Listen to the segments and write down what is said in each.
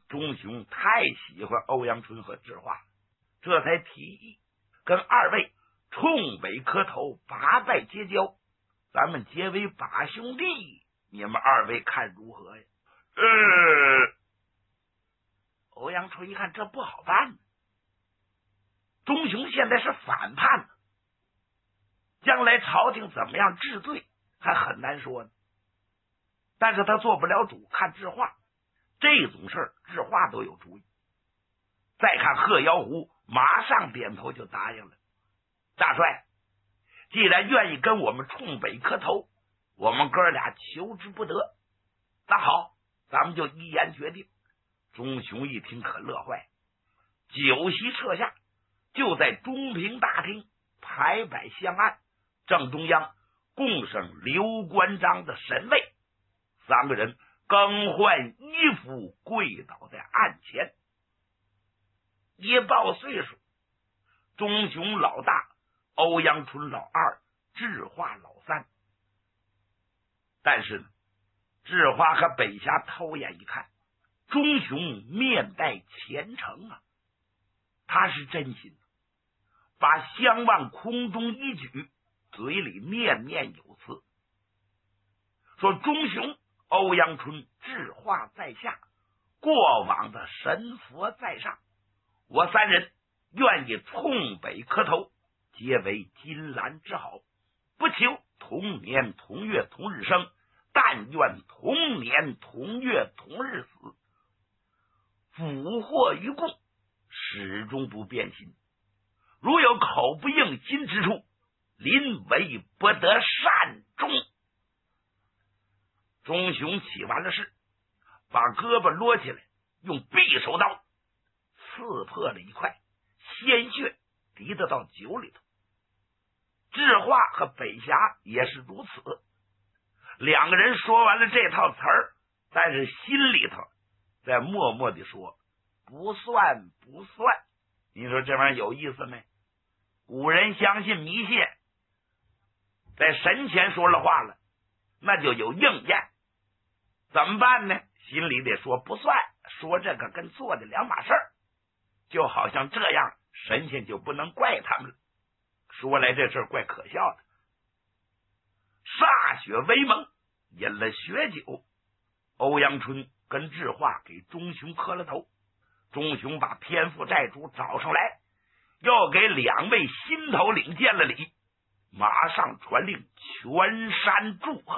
钟雄太喜欢欧阳春和智化，这才提议跟二位冲北磕头，八拜结交，咱们结为八兄弟，你们二位看如何呀？欧阳春一看这不好办，钟雄现在是反叛，将来朝廷怎么样治罪还很难说呢。但是他做不了主，看智化这种事儿，智化都有主意。再看贺妖狐，马上点头就答应了。大帅，既然愿意跟我们冲北磕头，我们哥俩求之不得。那好，咱们就一言决定。钟雄一听可乐坏，酒席撤下，就在中平大厅排摆相案，正中央供上刘关张的神位，三个人更换衣服，跪倒在案前。一报岁数，钟雄老大，欧阳春老二，智化老三。但是呢，智化和北侠偷眼一看，钟雄面带虔诚啊，他是真心的，把香往空中一举，嘴里念念有词，说钟雄、欧阳春、智化在下，过往的神佛在上，我三人愿意冲北磕头，结为金兰之好，不求同年同月同日生，但愿同年同月同日死，俘获于共，始终不变心。如有口不应心之处，临危不得善终。钟雄起完了誓，把胳膊摞起来，用匕首刀刺破了一块，鲜血滴得到酒里头。智化和北侠也是如此，两个人说完了这套词儿，但是心里头在默默地说不算不算。你说这玩意儿有意思没？古人相信迷信，在神前说了话了，那就有应验。怎么办呢？心里得说不算，说这个跟做的两码事儿，就好像这样神仙就不能怪他们了。说来这事儿怪可笑的。歃血为盟，饮了血酒，欧阳春跟智化给钟雄磕了头。钟雄把天父债主找上来，又给两位新头领见了礼，马上传令全山祝贺，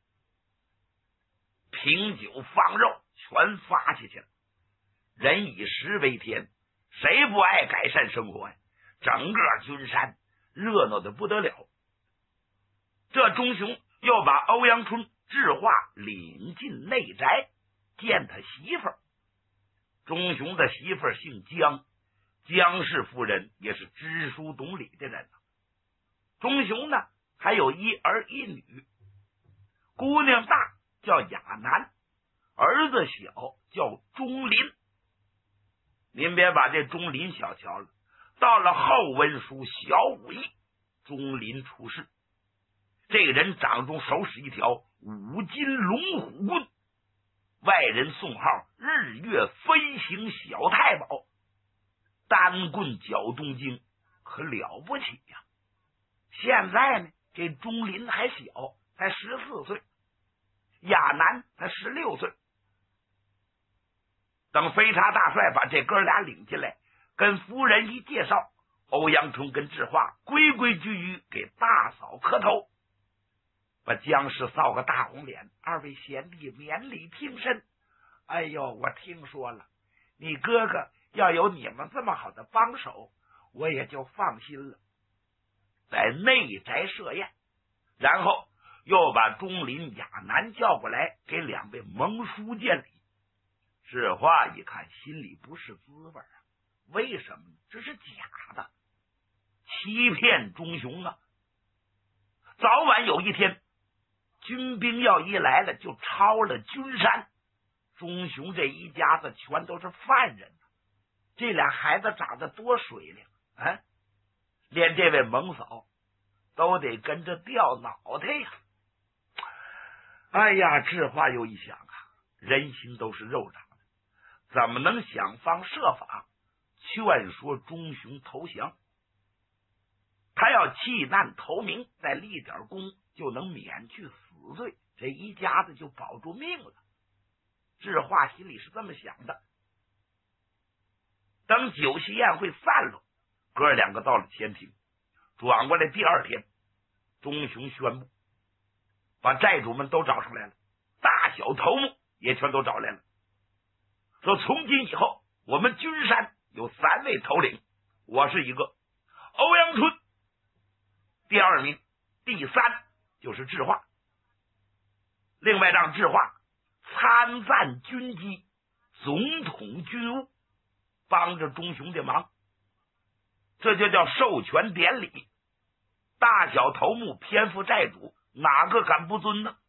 品酒放肉全发下去了。人以食为天，谁不爱改善生活呀？整个君山热闹的不得了。这钟雄又把欧阳春、智化领进内宅，见他媳妇儿。钟雄的媳妇儿姓姜，姜氏夫人也是知书懂礼的人。钟雄呢还有一儿一女，姑娘大叫亚楠，儿子小叫钟林。您别把这钟林小瞧了，到了后文书小武艺，钟林出世。这个人掌中手使一条五金龙虎棍，外人送号日月飞行小太保，单棍搅动经，可了不起呀。现在呢，这钟林还小，才14岁，亚楠才16岁。等飞叉大帅把这哥俩领进来，跟夫人一介绍，欧阳春跟智化规规矩矩给大嫂磕头，把姜氏臊个大红脸。二位贤弟免礼平身。哎呦，我听说了，你哥哥要有你们这么好的帮手，我也就放心了。在内宅设宴，然后又把钟林、亚楠叫过来，给两位盟叔见礼。智化一看，心里不是滋味啊！为什么呢？这是假的，欺骗钟雄啊！早晚有一天，军兵要一来了，就抄了君山。钟雄这一家子全都是犯人，这俩孩子长得多水灵啊！连这位蒙嫂都得跟着掉脑袋呀！哎呀，智化又一想啊，人心都是肉长的， 怎么能想方设法劝说钟雄投降？他要弃难投明，再立点功，就能免去死罪，这一家子就保住命了。智化心里是这么想的。等酒席宴会散了，哥两个到了前庭，转过来第二天，钟雄宣布把债主们都找出来了，大小头目也全都找来了，说从今以后我们君山有3位头领，我是一个，欧阳春第2名，第3就是智化。另外让智化参赞军机，总统军务，帮着钟雄的忙，这就叫授权典礼。大小头目、偏副债主，哪个敢不遵呢？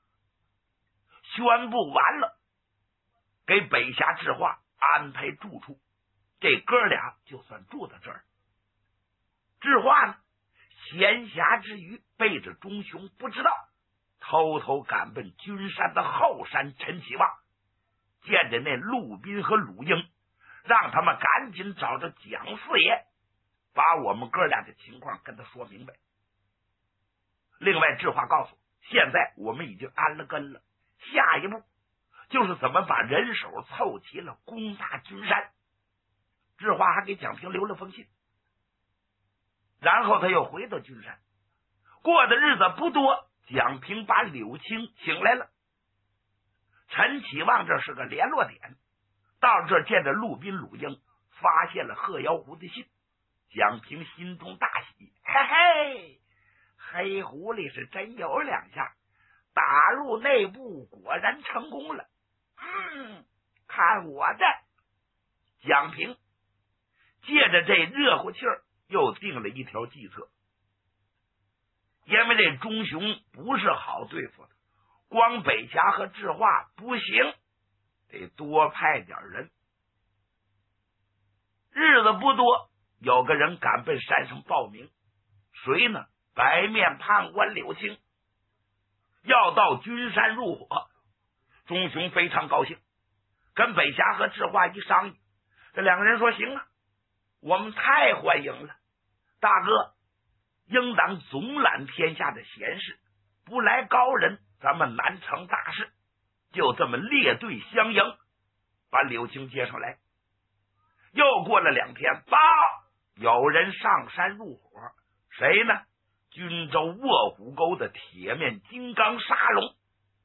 宣布完了，给北峡智化安排住处，这哥俩就算住到这儿。智化呢，闲暇之余背着钟雄不知道，偷偷赶奔君山的后山陈启旺，见着那陆斌和鲁英，让他们赶紧找着蒋四爷，把我们哥俩的情况跟他说明白。另外智化告诉，现在我们已经安了根了，下一步就是怎么把人手凑齐了攻打君山。智化还给蒋平留了封信，然后他又回到君山。过的日子不多，蒋平把柳青请来了。陈启旺这是个联络点，到这见着陆斌、鲁英，发现了贺瑶湖的信。蒋平心中大喜，嘿嘿，黑狐狸是真有两下，打入内部果然成功了。看我的！蒋平借着这热乎气儿，又定了一条计策。因为这钟雄不是好对付的，光北峡和智化不行，得多派点人。日子不多，有个人赶奔山上报名，谁呢？白面判官柳青要到君山入伙。钟雄非常高兴，跟北峡和智化一商议，这两个人说行啊，我们太欢迎了，大哥应当总揽天下的闲事，不来高人，咱们难成大事。就这么列队相迎，把柳青接上来。又过了2天，报有人上山入伙，谁呢？军州卧虎沟的铁面金刚沙龙。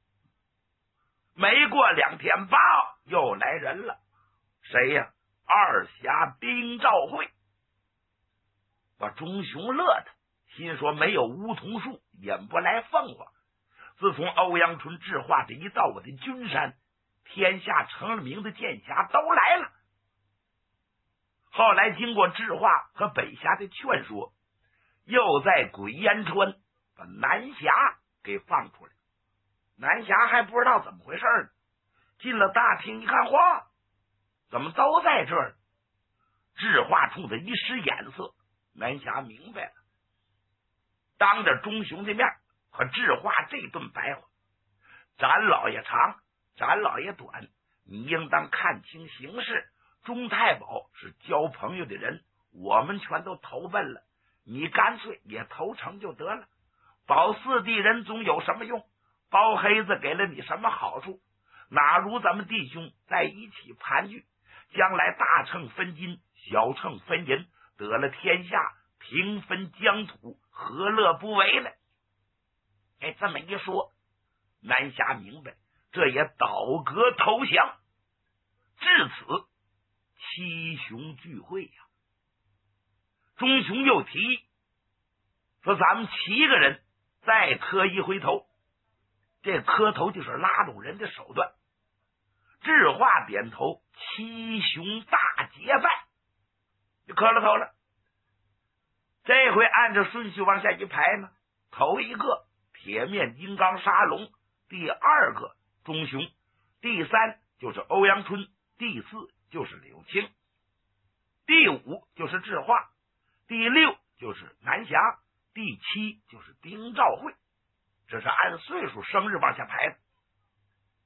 没过2天，报又来人了，谁呀？二侠丁兆会。把钟雄乐的心说，没有梧桐树引不来凤凰。自从欧阳春智化这一到我的君山，天下成了名的剑侠都来了。后来经过智化和北峡的劝说，又在鬼烟川把南峡给放出来。南峡还不知道怎么回事呢，进了大厅一看，嚯，怎么都在这儿？智化冲他一使眼色，南峡明白了，当着钟雄的面和智化这顿白话，展老爷长，展老爷短，你应当看清形势。钟太保是交朋友的人，我们全都投奔了，你干脆也投诚就得了。保4弟人总有什么用？包黑子给了你什么好处？哪如咱们弟兄在一起盘踞，将来大秤分金，小秤分银，得了天下，平分疆土，何乐不为呢？这么一说，南侠明白，这也倒戈投降。至此七雄聚会呀。钟雄又提议说，咱们7个人再磕一回头。这磕头就是拉拢人的手段。智化点头，七雄大结拜，就磕了头了。这回按照顺序往下一排呢，头一个铁面金刚沙龙，第2个钟雄，第3就是欧阳春，第4就是柳青，第5就是智化，第6就是南侠，第7就是丁兆会。这是按岁数生日往下排的。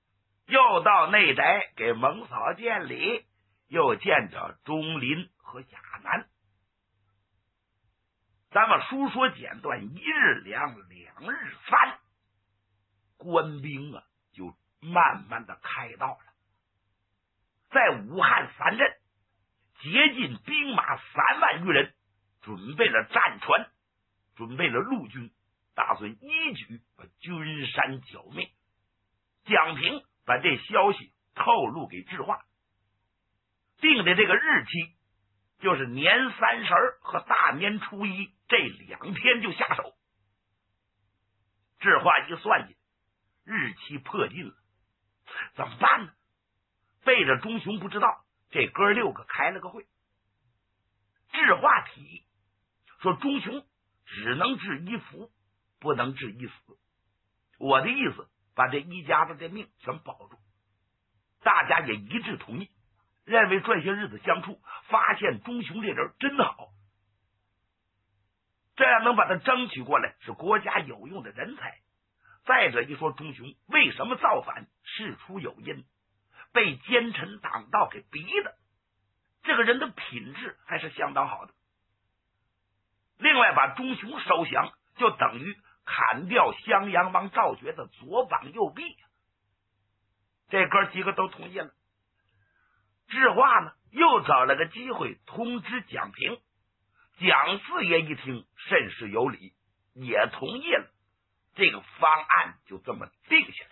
又到内宅给蒙嫂见礼，又见着钟林和亚楠。咱们书说简短，一日两，两日三，官兵啊就慢慢的开到了，在武汉3镇接近兵马3万余人，准备了战船，准备了陆军，打算一举把君山剿灭。蒋平把这消息透露给智化，定的这个日期就是年30和大年初一这2天就下手。智化一算计，日期迫近了，怎么办呢？背着钟雄不知道，这哥6个开了个会。智化提议说，钟雄只能治一福，不能治一死。我的意思，把这一家子的命全保住。大家也一致同意，认为这些日子相处，发现钟雄这人真好，这样能把他争取过来，是国家有用的人才。再者一说，钟雄为什么造反，事出有因，被奸臣党盗给逼的，这个人的品质还是相当好的。另外把钟雄收降，就等于砍掉襄阳王赵觉的左膀右臂。这哥几个都同意了。智化呢，又找了个机会通知蒋平。蒋四爷一听甚是有理，也同意了。这个方案就这么定下来。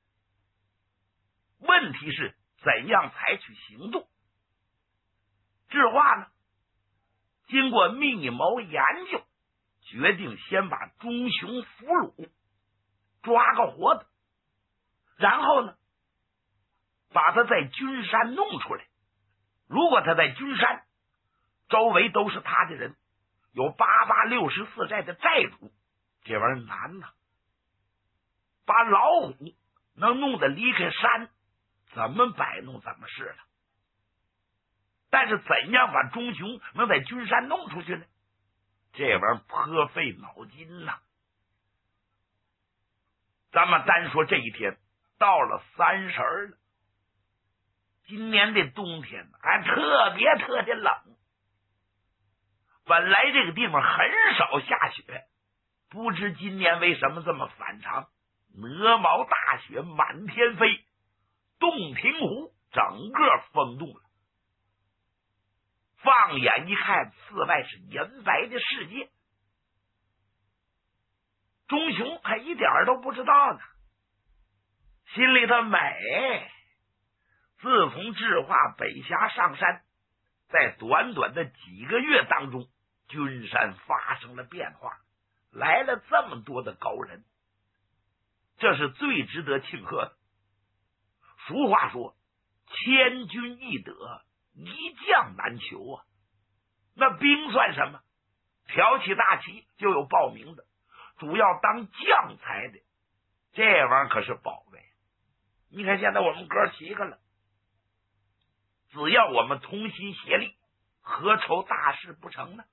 问题是怎样采取行动？智化呢，经过密谋研究，决定先把钟雄俘虏，抓个活的，然后呢，把他在君山弄出来。如果他在君山周围都是他的人，有8864寨的寨主，这玩意儿难呐。把老虎能弄得离开山，怎么摆弄怎么是了。但是怎样把钟雄能在君山弄出去呢？这玩意儿颇费脑筋呐。咱们单说这一天，到了30了。今年的冬天还特别的冷，本来这个地方很少下雪，不知今年为什么这么反常，鹅毛大雪满天飞，洞庭湖整个封冻了。放眼一看，四外是银白的世界。钟雄还一点都不知道呢，心里头美。自从智化北峡上山，在短短的几个月当中，君山发生了变化，来了这么多的高人，这是最值得庆贺的。俗话说，千军易得，一将难求啊。那兵算什么？挑起大旗就有报名的，主要当将才的，这玩意儿可是宝贝。你看现在我们哥几个了，只要我们同心协力，何愁大事不成呢？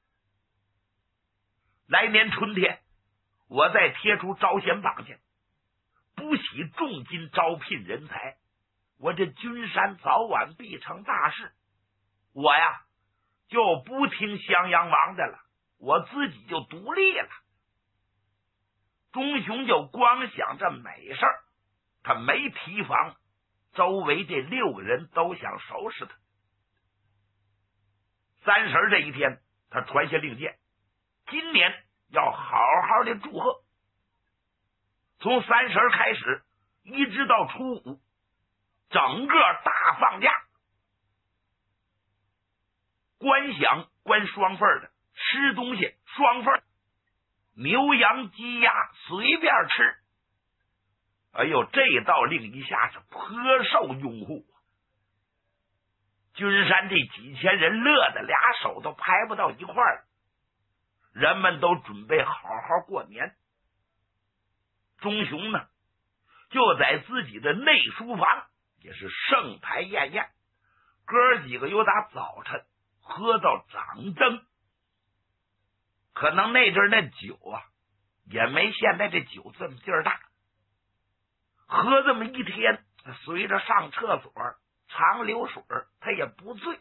来年春天，我再贴出招贤榜去，不惜重金招聘人才，我这君山早晚必成大事。我呀，就不听襄阳王的了，我自己就独立了。钟雄就光想这美事儿，他没提防周围这6个人都想收拾他。30这一天，他传下令箭，今年要好好的祝贺。从30开始，一直到初5，整个大放假，观饷关双份的，吃东西双份，牛羊鸡鸭随便吃。哎呦，这道令一下是颇受拥护。君山这几千人乐得俩手都拍不到一块儿，人们都准备好好过年。钟雄呢，就在自己的内书房也是盛牌宴宴，哥几个由打早晨喝到掌灯。可能那阵那酒啊，也没现在这酒这么劲儿大，喝这么一天， 随着上厕所常流水，他也不醉。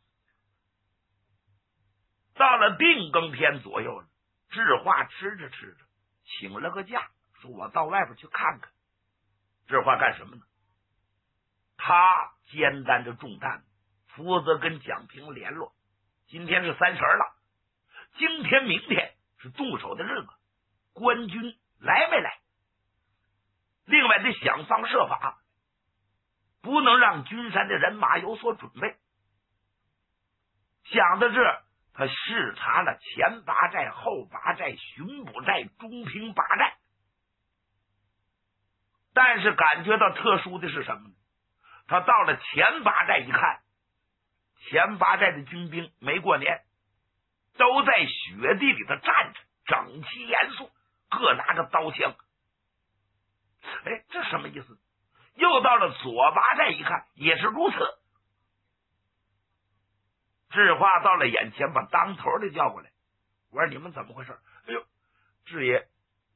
到了定更天左右了，智化吃着吃着请了个假，说我到外边去看看。智化干什么呢？他肩担着重担，负责跟蒋平联络。今天是30了，今天明天是动手的日子，官军来没来？另外得想方设法，不能让军山的人马有所准备。想到这，他视察了前八寨、后八寨、巡捕寨、中平八寨，但是感觉到特殊的是什么呢？他到了前八寨一看，前八寨的军兵没过年，都在雪地里头站着，整齐严肃，各拿着刀枪。哎，这什么意思？又到了左八寨一看，也是如此。智化到了眼前，把当头的叫过来，我说你们怎么回事？哎呦，智爷，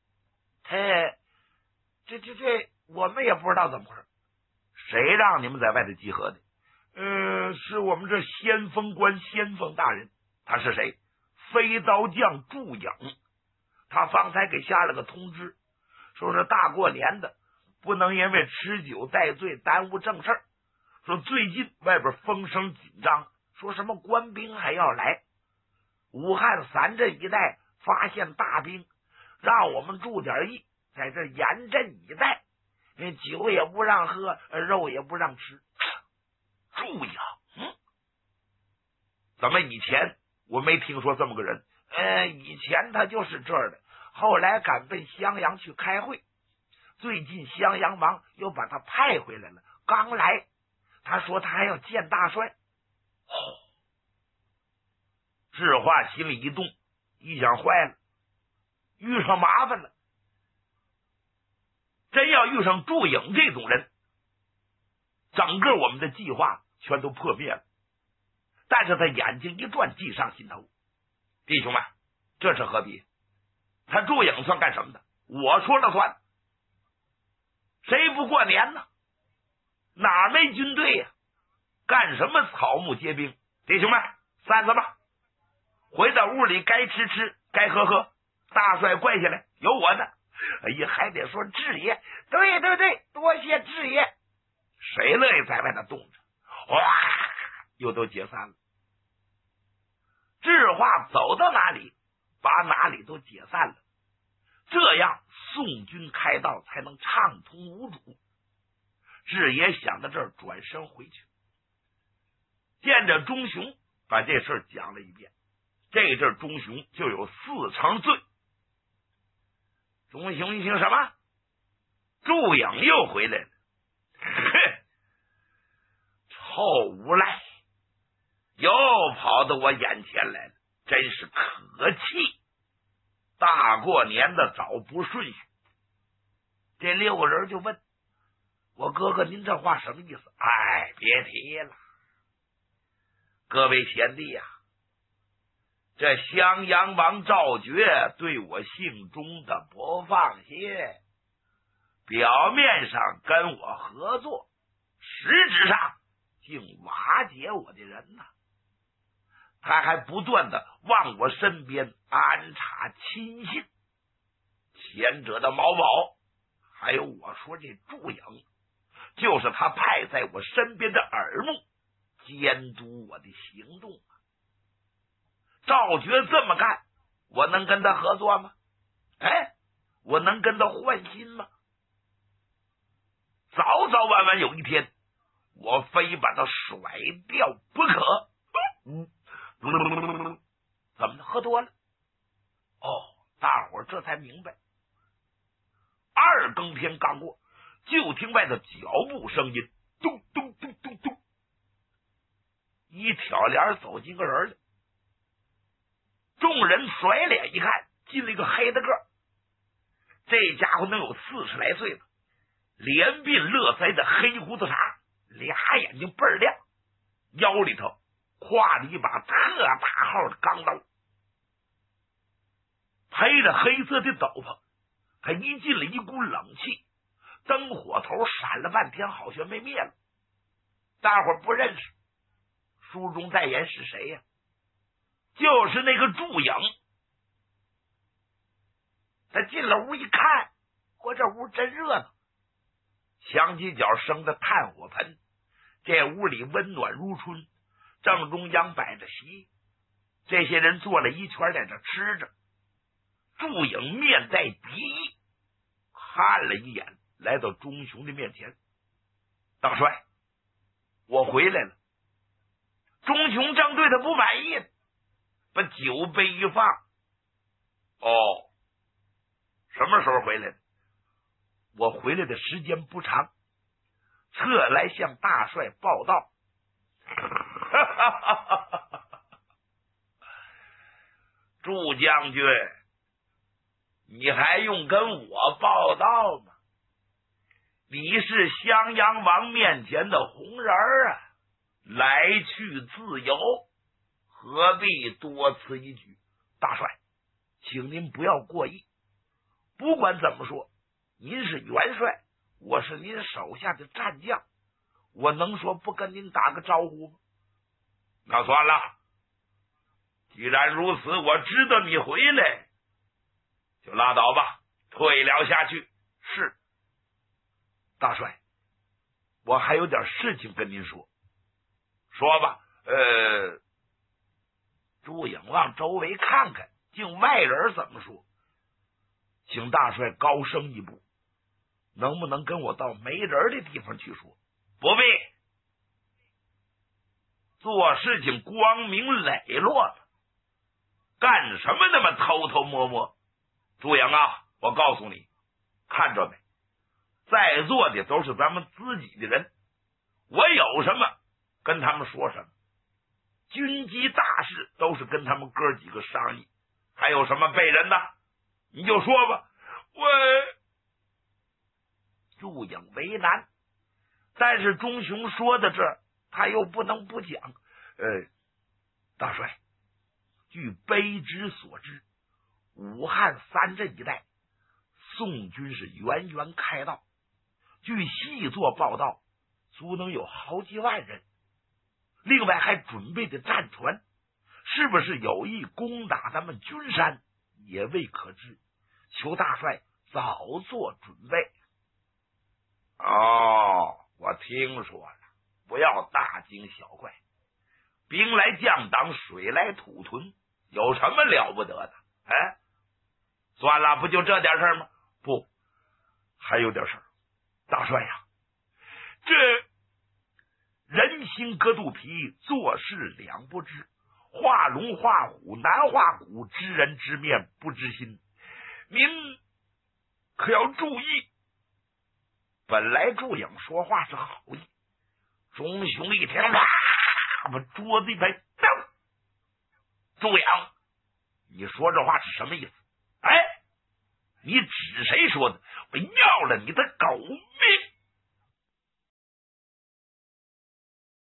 这我们也不知道怎么回事。谁让你们在外头集合的？是我们这先锋官先锋大人。他是谁？飞刀将祝颖。他方才给下了个通知，说是大过年的，不能因为吃酒带醉耽误正事儿。说最近外边风声紧张，说什么官兵还要来，武汉3镇一带发现大兵，让我们注点意，在这严阵以待，酒也不让喝，肉也不让吃。祝颖，怎么以前我没听说这么个人？以前他就是这儿的，后来赶奔襄阳去开会，最近襄阳王又把他派回来了，刚来他说他还要见大帅。智化心里一动，一想坏了，遇上麻烦了。真要遇上祝颖这种人，整个我们的计划全都破灭了。但是他眼睛一转，计上心头。弟兄们，这是何必？他祝颖算干什么的？我说了算。谁不过年呢？哪没军队呀？干什么草木皆兵？弟兄们，散了吧，回到屋里，该吃吃，该喝喝。大帅跪下来，有我呢。哎呀，还得说智爷，对，多谢智爷。谁乐意在外头冻着？哇，又都解散了。智化走到哪里，把哪里都解散了，这样宋军开道才能畅通无阻。智爷想到这儿，转身回去，见着钟雄，把这事讲了一遍。这阵钟雄就有4成罪。钟雄一听什么？祝颖又回来了。臭无赖，又跑到我眼前来了，真是可气。大过年的早不顺序。这6个人就问我哥哥，您这话什么意思？哎，别提了，各位贤弟呀，这襄阳王赵觉对我姓钟的不放心，表面上跟我合作，实质上竟瓦解我的人呐。他还不断的往我身边安插亲信，前者的毛宝，还有我说这祝颖，就是他派在我身边的耳目，监督我的行动啊。赵觉这么干，我能跟他合作吗？我能跟他换心吗？早早晚晚有一天，我非把他甩掉不可。怎么的？喝多了？大伙儿这才明白。2更天刚过，就听外头脚步声音，咚咚咚咚咚，一挑帘走进个人来。众人甩脸一看，进了一个黑的个，这家伙能有40来岁了，连鬓络腮的黑胡子茬，俩眼睛倍儿亮，腰里头挎着一把特大号的钢刀，披着黑色的斗篷，还一进了一股冷气， 灯火头闪了半天，好像没灭了。大伙不认识，书中代言是谁呀？就是那个祝影。他进了屋一看，我这屋真热闹，墙犄角生的炭火盆，这屋里温暖如春，正中央摆着席，这些人坐了一圈在这吃着。祝影面带敌意，看了一眼，来到钟雄的面前：“大帅，我回来了。”钟雄正对他不满意，把酒杯一放：“哦，什么时候回来的？”“我回来的时间不长，侧来向大帅报道。”祝将军，你还用跟我报道吗？你是襄阳王面前的红人啊，来去自由，何必多此一举？大帅，请您不要过意。不管怎么说，您是元帅，我是您手下的战将，我能说不跟您打个招呼吗？那算了，既然如此，我知道你回来，就拉倒吧，退了下去。是，大帅，我还有点事情跟您说。说吧。祝影往周围看看，竟外人怎么说？请大帅高升一步，能不能跟我到没人的地方去说？不必，做事情光明磊落的，干什么那么偷偷摸摸？祝影啊，我告诉你，看着没，在座的都是咱们自己的人，我有什么跟他们说什么，军机大事都是跟他们哥几个商议，还有什么背人的你就说吧。祝影为难，但是钟雄说的这他又不能不讲。大帅，据卑职所知，武汉三镇一带宋军是源源开道，据细作报道，足能有好几万人，另外还准备的战船，是不是有意攻打咱们军山也未可知，求大帅早做准备。哦，我听说了，不要大惊小怪，兵来将挡，水来土屯，有什么了不得的？算了，不就这点事吗？不，还有点事儿。大帅呀，这人心隔肚皮，做事两不知，画龙画虎难画骨，知人知面不知心，您可要注意。本来祝影说话是好意，钟雄一听，把桌子一拍，祝影，你说这话是什么意思？你指谁说的？我要了你的狗命！